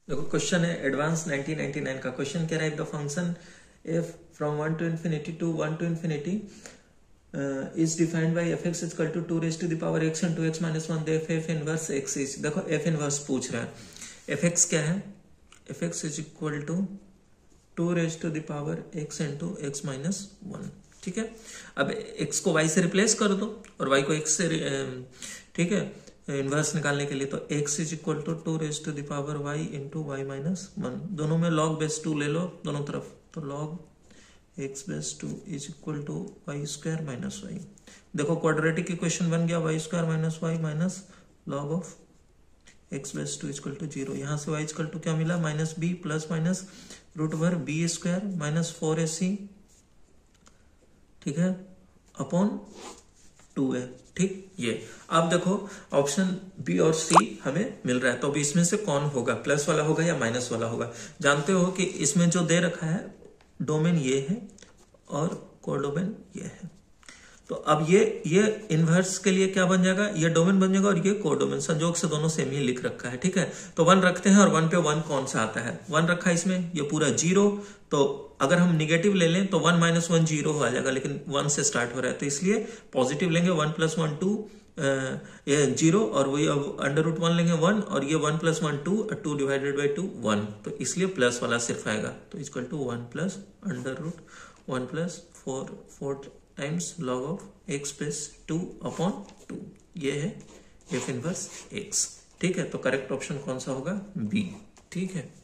देखो क्वेश्चन है एडवांस 1999 का क्वेश्चन कह रहा है the function F from 1 to infinity to 1 to infinity is defined by fx is equal to 2 raised to the power x into x minus 1 the f inverse x is। देखो f inverse पूछ रहा है, fx क्या है, fx is equal to 2 raised to the power x into x minus 1। ठीक है, अब x को y से रिप्लेस कर दो और y को x से, ठीक है, इनवर्स निकालने के लिए तो x is equal to 2 raise to the power y into Y minus 1। दोनों में log बेस 2 ले लो दोनों तरफ, तो log x base 2 is equal to Y square minus Y. देखो क्वाड्रेटिक इक्वेशन बन गया Y square minus Y minus log of x base 2 equal to 0। यहां से y इक्वल टू क्या मिला, minus B plus minus root over B square minus 4ac, ठीक है, अपॉन 2a। ठीक, ये अब देखो ऑप्शन बी और सी हमें मिल रहा है, तो अभी इसमें से कौन होगा, प्लस वाला होगा या माइनस वाला होगा। जानते हो कि इसमें जो दे रखा है डोमेन ये है और कोडोमेन ये है, तो अब ये इनवर्स के लिए क्या बन जाएगा, ये डोमेन बन जाएगा और ये कोडोमेन, संजोग से दोनों सेम ही लिख रखा है। ठीक है, तो 1 रखते हैं और 1 पे 1 कौन सा आता है, 1 रखा है इसमें, ये पूरा 0, तो अगर हम निगेटिव ले लें तो 1 माइनस 1 0 आ जाएगा, लेकिन 1 से स्टार्ट हो रहा है तो इसलिए पॉजिटिव लेंगे, 1 प्लस 1 2 ये 0, और वही अब अंडर रूट 1 लेंगे 1, और ये 1 प्लस 1 2 2 डिवाइडेड बाई 2 1, तो इसलिए प्लस वाला सिर्फ आएगा, तो equal to 1 plus under root 1 plus 4 times log of x plus 2 upon 2, ये है एफ इनवर्स x। ठीक है, तो करेक्ट ऑप्शन कौन सा होगा, बी। ठीक है।